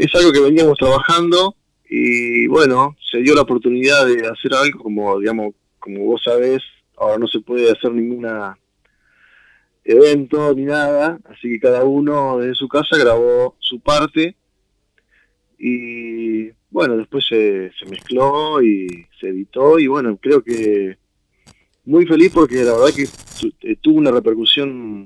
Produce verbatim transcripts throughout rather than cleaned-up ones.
es algo que veníamos trabajando y bueno, se dio la oportunidad de hacer algo como, digamos, como vos sabés, ahora no se puede hacer ninguna evento ni nada, así que cada uno desde su casa grabó su parte y bueno, después se, se mezcló y se editó y bueno, creo que muy feliz porque la verdad que tu, tuvo una repercusión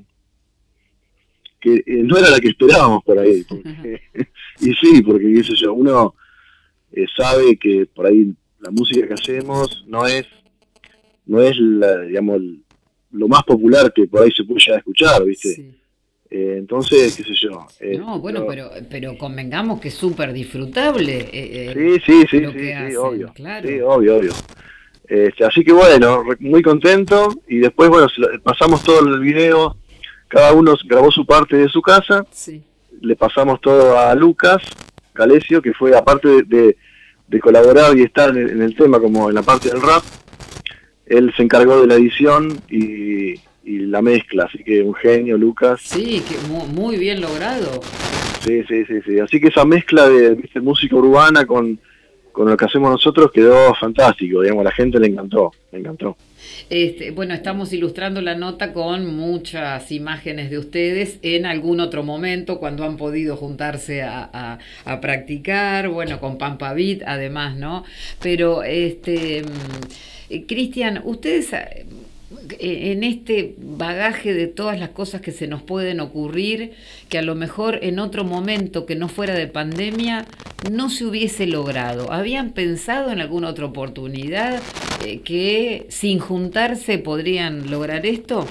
que eh, no era la que esperábamos por ahí. Porque, y sí, porque qué sé yo, uno eh, sabe que por ahí la música que hacemos no es, no es la, digamos, lo más popular que por ahí se puede llegar a escuchar, ¿viste? Sí. Eh, entonces, qué sé yo. Eh, No, bueno, pero, pero, pero convengamos que es súper disfrutable eh, el- sí, sí, sí, lo sí, que sí, hacen, obvio. Sí, claro. obvio, obvio. Este, así que bueno, re- muy contento y después, bueno, se lo- pasamos todo el video, cada uno grabó su parte de su casa, Sí. le pasamos todo a Lucas Calesio, que fue aparte de, de, de colaborar y estar en, en el tema como en la parte del rap, él se encargó de la edición y, y la mezcla, así que un genio Lucas. Sí, que mu- muy bien logrado. Sí, sí, sí, sí. Así que esa mezcla de, ¿viste?, música urbana con, con lo que hacemos nosotros quedó fantástico, digamos, a la gente le encantó, le encantó. Este, bueno, estamos ilustrando la nota con muchas imágenes de ustedes en algún otro momento cuando han podido juntarse a, a, a practicar, bueno, con Pampa Beat además, ¿no? Pero, este, eh, Cristian, ustedes eh, en este bagaje de todas las cosas que se nos pueden ocurrir, que a lo mejor en otro momento que no fuera de pandemia no se hubiese logrado. ¿Habían pensado en alguna otra oportunidad eh, que sin juntarse podrían lograr esto?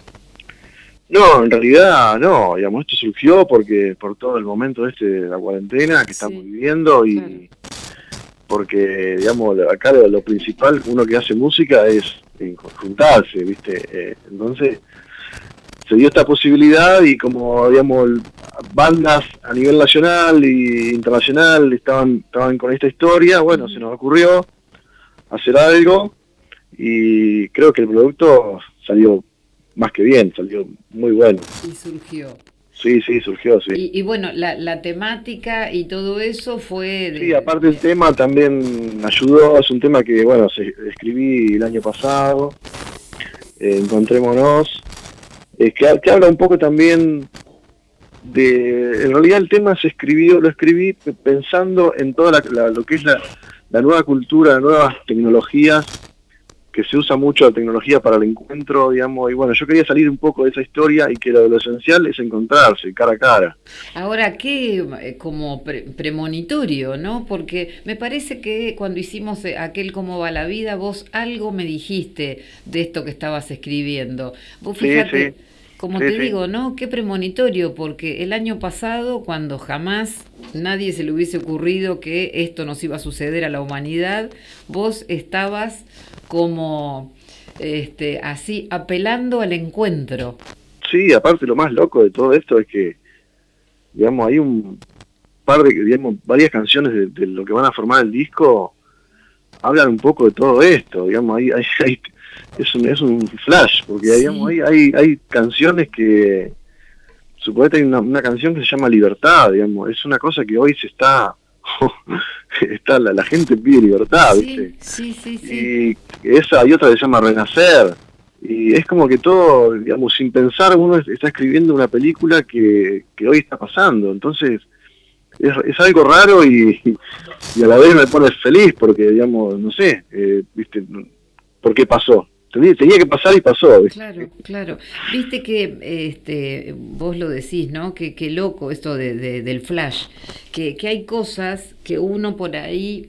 No, en realidad no, digamos, esto surgió porque por todo el momento este de la cuarentena que estamos Sí, viviendo claro. y porque, digamos, acá lo, lo principal, uno que hace música es en juntarse, ¿viste? Eh, entonces se dio esta posibilidad y como, digamos, bandas a nivel nacional e internacional estaban, estaban con esta historia, bueno, se Ujú. nos ocurrió hacer algo y creo que el producto salió más que bien, salió muy bueno. Y surgió. Sí, sí, surgió, sí. Y, y bueno, la, la temática y todo eso fue Sí, de, aparte el de- tema también ayudó, es un tema que, bueno, se, escribí el año pasado, eh, Encontrémonos, eh, que, que habla un poco también de, en realidad el tema se escribió, lo escribí pensando en toda la, la- lo que es la, la nueva cultura, las nuevas tecnologías, que se usa mucho la tecnología para el encuentro, digamos, y bueno, yo quería salir un poco de esa historia y que lo, lo esencial es encontrarse cara a cara. Ahora, qué eh, como pre- premonitorio, ¿no? Porque me parece que cuando hicimos eh, aquel Cómo va la vida, vos algo me dijiste de esto que estabas escribiendo. Vos Sí, sí, fíjate, como sí, te sí. digo, ¿no? Qué premonitorio, porque el año pasado, cuando jamás nadie se le hubiese ocurrido que esto nos iba a suceder a la humanidad, vos estabas como este, así apelando al encuentro. Sí, aparte lo más loco de todo esto es que, digamos, hay un par de, digamos, varias canciones de, de lo que van a formar el disco, hablan un poco de todo esto, digamos, hay, hay, hay- es, un, es un flash, porque digamos, Sí, hay, hay, hay canciones que, suponete hay una, una canción que se llama Libertad, digamos, es una cosa que hoy se está, está la, la gente pide libertad, sí, ¿viste? sí, sí, sí. Y esa hay otra que se llama Renacer, y es como que todo, digamos, sin pensar uno está escribiendo una película que, que hoy está pasando, entonces es, es algo raro y, y a la vez me pone feliz porque, digamos, no sé, eh, ¿viste? ¿Por qué pasó? Tenía, tenía que pasar y pasó, ¿viste? Claro, claro. Viste que este, vos lo decís, ¿no? Que, que loco esto de, de- del flash. Que, que hay cosas que uno por ahí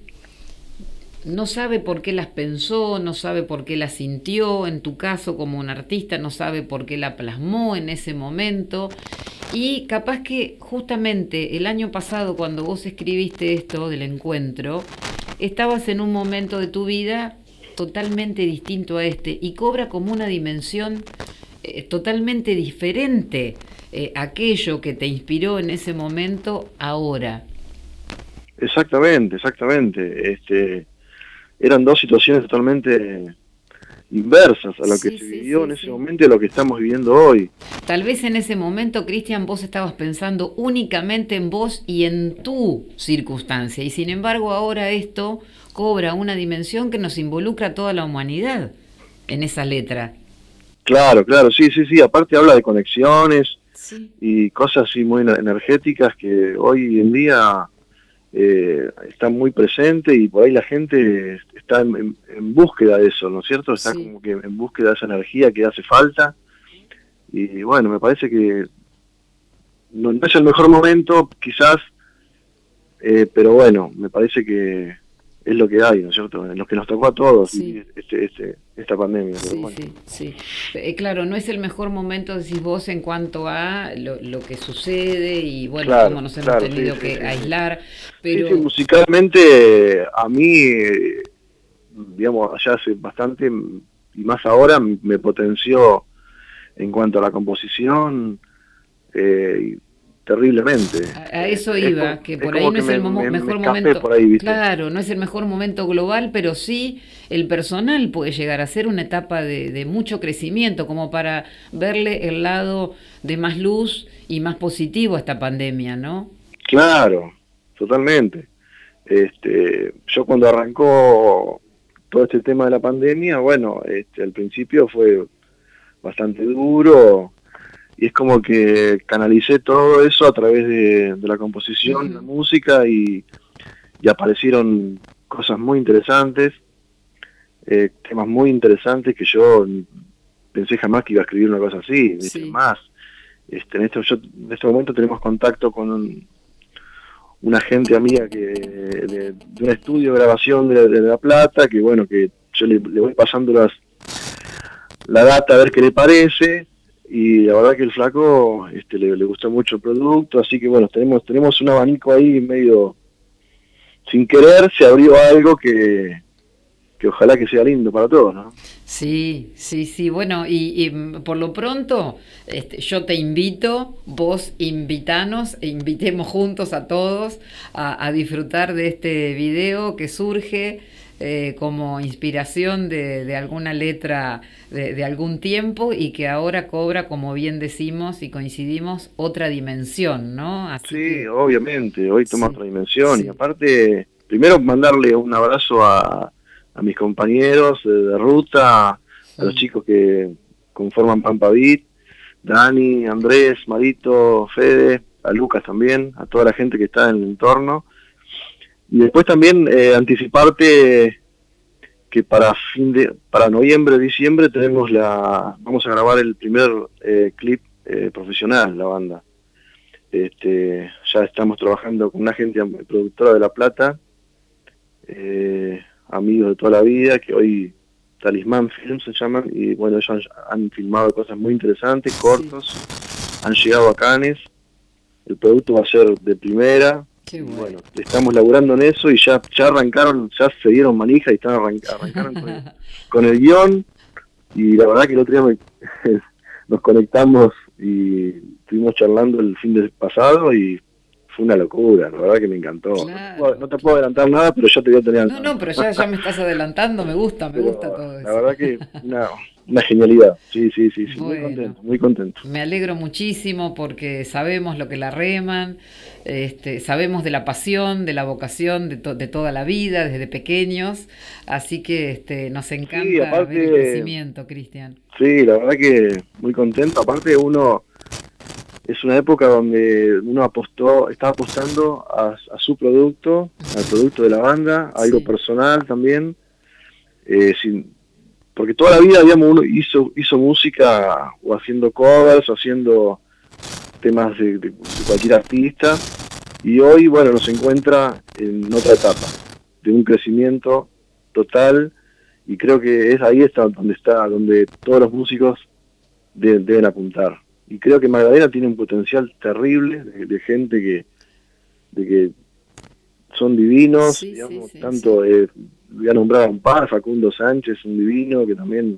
no sabe por qué las pensó, no sabe por qué las sintió, en tu caso como un artista, no sabe por qué la plasmó en ese momento. Y capaz que justamente el año pasado, cuando vos escribiste esto del encuentro, estabas en un momento de tu vida totalmente distinto a este y cobra como una dimensión eh, totalmente diferente eh, aquello que te inspiró en ese momento ahora. Exactamente, exactamente. Este, eran dos situaciones totalmente inversas a lo que Sí, se sí, vivió sí, en ese sí. momento y a lo que estamos viviendo hoy. Tal vez en ese momento, Cristian, vos estabas pensando únicamente en vos y en tu circunstancia, y sin embargo ahora esto cobra una dimensión que nos involucra a toda la humanidad en esa letra. Claro, claro, sí, sí, sí, aparte habla de conexiones Sí. y cosas así muy ener- energéticas que hoy en día eh, están muy presentes y por ahí la gente está en, en- en búsqueda de eso, ¿no es cierto? Está Sí. como que en búsqueda de esa energía que hace falta y bueno, me parece que no, no es el mejor momento quizás, eh, pero bueno, me parece que es lo que hay, ¿no es cierto? En lo que nos tocó a todos Sí. vivir este, este, esta pandemia, pero Sí, bueno. sí, sí. Eh, claro, no es el mejor momento, decís vos, en cuanto a lo, lo que sucede y bueno, cómo Claro, nos hemos claro, sí, tenido sí, que sí, sí. aislar, Sí, sí, pero musicalmente a mí, eh, digamos, allá hace bastante, y más ahora, me potenció en cuanto a la composición eh, terriblemente. a, a Eh, eso es, como, iba, que es por ahí como no que es el me, momo- me, me mejor escapé momento, por ahí, ¿viste? claro, no es el mejor momento global, pero sí el personal puede llegar a ser una etapa de, de mucho crecimiento, como para verle el lado de más luz y más positivo a esta pandemia, ¿no? Claro, totalmente. Este, yo cuando arrancó todo este tema de la pandemia, bueno, este, al principio fue bastante duro, y es como que canalicé todo eso a través de, de la composición, la Ujú. música y, y aparecieron cosas muy interesantes, eh, temas muy interesantes que yo pensé jamás que iba a escribir una cosa así, ¿viste? Sí, Más. Este, en, este, yo, en este momento tenemos contacto con un, una gente amiga que de, de un estudio de grabación de, de La Plata, que bueno, que yo le, le voy pasando las, la data a ver qué le parece, y la verdad que el flaco este, le, le gustó mucho el producto, así que bueno, tenemos, tenemos un abanico ahí medio sin querer, se abrió algo que, que ojalá que sea lindo para todos, ¿no? sí, sí, sí. Bueno, y, y, mm, por lo pronto, este, yo te invito, vos invitanos e invitemos juntos a todos a, a disfrutar de este video que surge eh, como inspiración de, de alguna letra de, de algún tiempo y que ahora cobra, como bien decimos y coincidimos, otra dimensión, ¿no? Así Sí, que obviamente, hoy toma sí, otra dimensión, y sí, aparte, primero mandarle un abrazo a, a mis compañeros de, de ruta, a los mm, chicos que conforman Pampa Beat, Dani, Andrés, Marito, Fede, a Lucas también, a toda la gente que está en el entorno. Y después también eh, anticiparte que para fin de, para noviembre, diciembre tenemos la, vamos a grabar el primer eh, clip eh, profesional, la banda. Este, ya estamos trabajando con una agencia productora de La Plata, eh, amigos de toda la vida, que hoy Talismán Films se llaman, y bueno, ellos han, han filmado cosas muy interesantes, sí, cortos, han llegado a Cannes, el producto va a ser de primera, qué y bueno. bueno, estamos laburando en eso y ya, ya arrancaron, ya se dieron manija y están arran arrancaron con el, con el guión, y la verdad que el otro día me, nos conectamos y estuvimos charlando el fin de pasado y fue una locura, la verdad que me encantó. No te puedo, Claro, no te puedo claro. adelantar nada, pero ya te voy a tener al No, no, tanto. pero ya, ya me estás adelantando, me gusta, me gusta Pero todo la eso. verdad que una, una genialidad, sí, sí, sí, sí, muy Bueno, contento, muy contento. me alegro muchísimo porque sabemos lo que la reman, este, sabemos de la pasión, de la vocación de, to- de toda la vida, desde pequeños, así que este, nos Sí, encanta ver el aparte, crecimiento, Cristian. sí, la verdad que muy contento. Aparte uno, es una época donde uno apostó, estaba apostando a, a su producto, al producto de la banda, a algo Sí, personal también, eh, sin, porque toda la vida, digamos, uno hizo, hizo música o haciendo covers o haciendo temas de, de, de cualquier artista, y hoy, bueno, nos encuentra en otra etapa, de un crecimiento total, y creo que es ahí está donde está, donde todos los músicos de, deben apuntar. Y creo que Magdalena tiene un potencial terrible de, de gente que, de que son divinos, sí, sí, digamos, sí, sí. tanto, eh, voy a nombrar a un par, Facundo Sánchez, un divino que también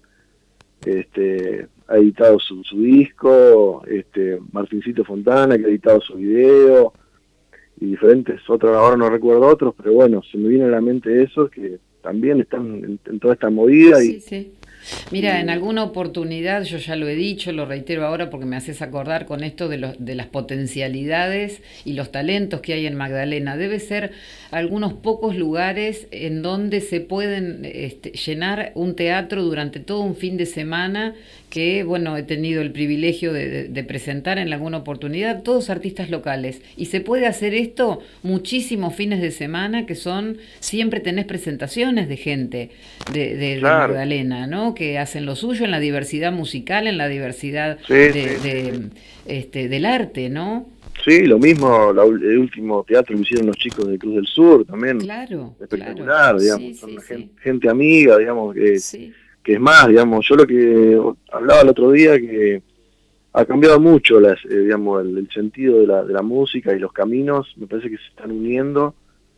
este, ha editado su, su disco, este, Martincito Fontana que ha editado su video, y diferentes otros, ahora no recuerdo otros, pero bueno, se me viene a la mente esos que también están en, en toda esta movida Sí, y, sí. Mira, en alguna oportunidad, yo ya lo he dicho, lo reitero ahora porque me haces acordar con esto de, los, de las potencialidades y los talentos que hay en Magdalena. Debe ser algunos pocos lugares en donde se pueden este, llenar un teatro durante todo un fin de semana, que, bueno, he tenido el privilegio de, de, de presentar en alguna oportunidad, todos artistas locales. Y se puede hacer esto muchísimos fines de semana, que son, siempre tenés presentaciones de gente de, de, Claro. de Magdalena, ¿no? Que hacen lo suyo en la diversidad musical, en la diversidad Sí, de, sí, de, sí. este, del arte, ¿no? Sí, lo mismo, la ul- el último teatro que hicieron los chicos de Cruz del Sur, también Claro, espectacular, claro. digamos, Sí, son sí, una sí. gente, gente amiga, digamos, que, Sí, que es más, digamos, yo lo que hablaba el otro día, que ha cambiado mucho las, eh, digamos, el, el sentido de la, de la música y los caminos, me parece que se están uniendo,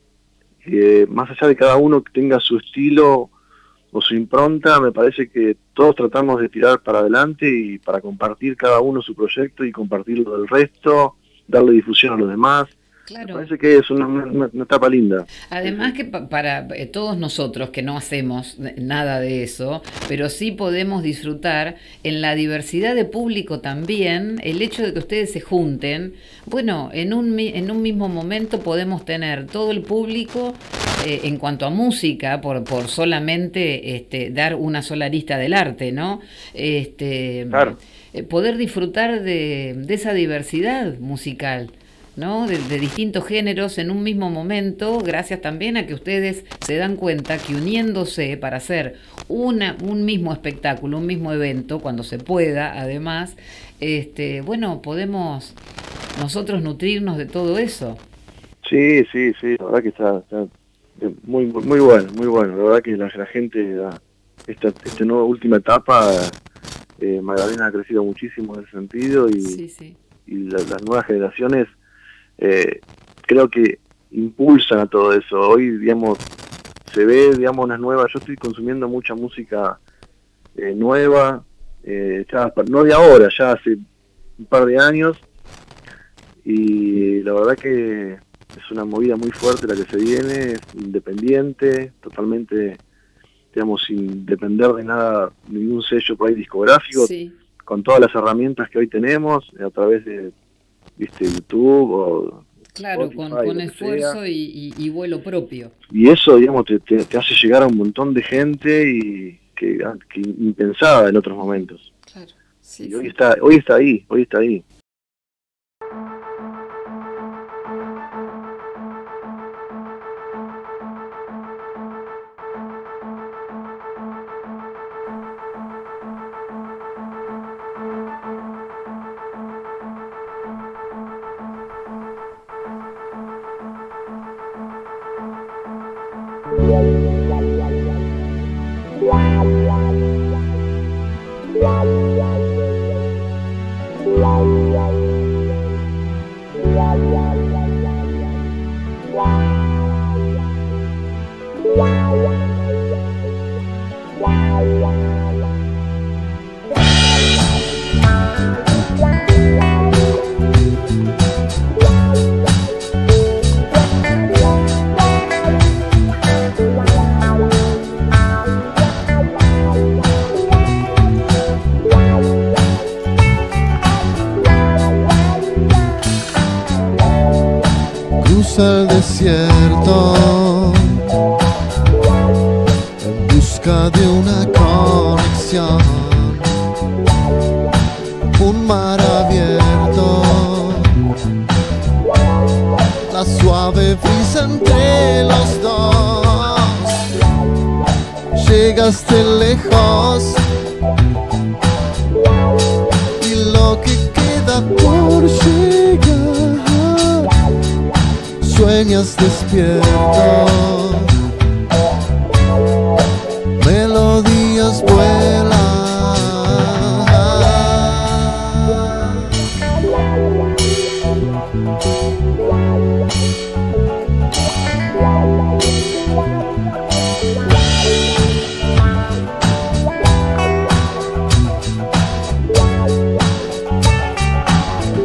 que más allá de cada uno que tenga su estilo o su impronta, me parece que todos tratamos de tirar para adelante y para compartir cada uno su proyecto y compartirlo del resto, darle difusión a los demás. Me claro. parece que es una, una, una etapa linda. Además que pa- para eh, todos nosotros que no hacemos nada de eso, pero sí podemos disfrutar en la diversidad de público también, el hecho de que ustedes se junten, bueno, en un, mi- en un mismo momento podemos tener todo el público eh, en cuanto a música, por, por solamente este, dar una sola arista del arte, ¿no? Este, Claro. eh, poder disfrutar de, de esa diversidad musical, ¿no? De, de distintos géneros en un mismo momento, gracias también a que ustedes se dan cuenta que uniéndose para hacer una, un mismo espectáculo, un mismo evento, cuando se pueda, además, este, bueno, podemos nosotros nutrirnos de todo eso. Sí, sí, sí, la verdad que está, está muy, muy bueno, muy bueno. La verdad que la, la gente, la- esta, esta nueva última etapa, eh, Magdalena ha crecido muchísimo en ese sentido y, Sí, sí. y la- las nuevas generaciones eh, creo que impulsan a todo eso. Hoy, digamos, se ve, digamos, unas nuevas, yo estoy consumiendo mucha música eh, nueva, eh, ya, no de ahora, ya hace un par de años, y la verdad que es una movida muy fuerte la que se viene, es independiente, totalmente, digamos, sin depender de nada, ningún sello por ahí discográfico, Sí. con todas las herramientas que hoy tenemos, a través de, viste, YouTube o Claro, Spotify, con, lo con que esfuerzo sea. y, y, y vuelo propio. Y eso, digamos, te, te, te hace llegar a un montón de gente y que, que impensada en otros momentos. Claro, sí, Y hoy sí. está, hoy está ahí, hoy está ahí. Cruza el desierto en busca de una conexión, un mar abierto, la suave brisa entre los dos. Llegaste lejos y lo que queda por llegar, sueñas despierto, melodías vuelan.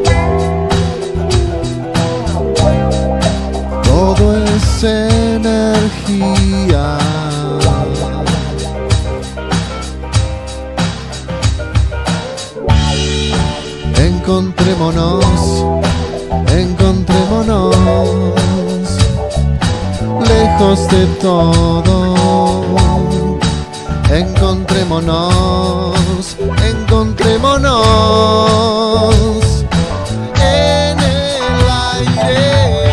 Todo es en lejos de todo. Encontrémonos, encontrémonos en el aire.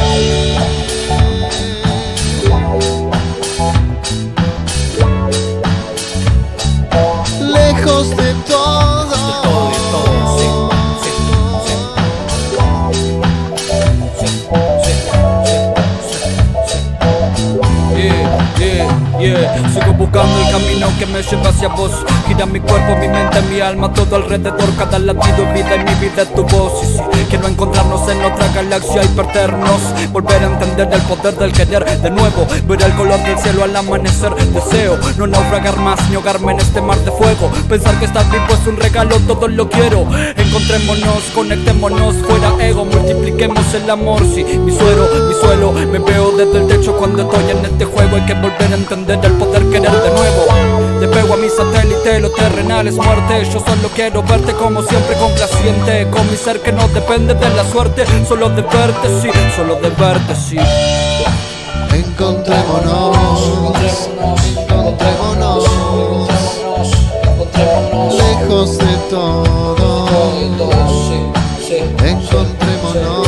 Lejos de todo. Yeah, sigo buscando el camino que me lleva hacia vos. Gira mi cuerpo, mi mente, mi alma, todo alrededor. Cada latido es vida y mi vida es tu voz. Y sí, quiero encontrarnos en otra galaxia y perdernos. Volver a entender el poder del querer. De nuevo, ver el color del cielo al amanecer. Deseo no naufragar más ni ahogarme en este mar de fuego. Pensar que estar vivo es un regalo, todo lo quiero. Encontrémonos, conectémonos, fuera ego. Multipliquemos el amor, sí, mi suero, mi suelo. Me veo desde el techo cuando estoy en este juego. Hay que volver a entender el poder querer de nuevo. Te pego a mi satélite, lo terrenal es muerte. Yo solo quiero verte como siempre complaciente. Con mi ser que no depende de la suerte. Solo de verte, sí, solo de verte, sí. Encontrémonos, encontrémonos, lejos de todo. Encontrémonos.